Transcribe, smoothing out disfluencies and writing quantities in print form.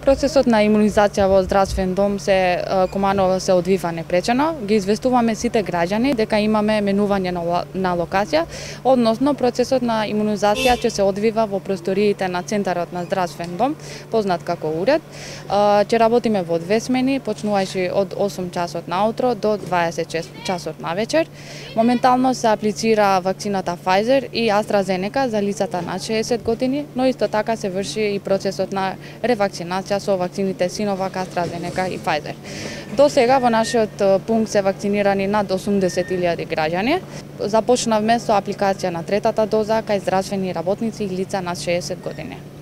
Процесот на имунизација во здравствен дом се одвива непречено. Ги известуваме сите граѓани дека имаме менување на локација, односно процесот на имунизација ќе се одвива во просториите на центарот на здравствен дом, познат како уред. Ќе работиме во 2 смени, почнувајќи од 8 часот наутро до 26 часот навечер. Моментално се аплицира вакцината Pfizer и AstraZeneca за лицата над 60 години, но исто така се врши и процесот на ревакцинација со вакцините Sinovac, AstraZeneca и Pfizer. До сега во нашиот пункт се вакцинирани над 80.000 граѓани. Започнавме со апликација на третата доза кај здравствени работници и лица над 60 години.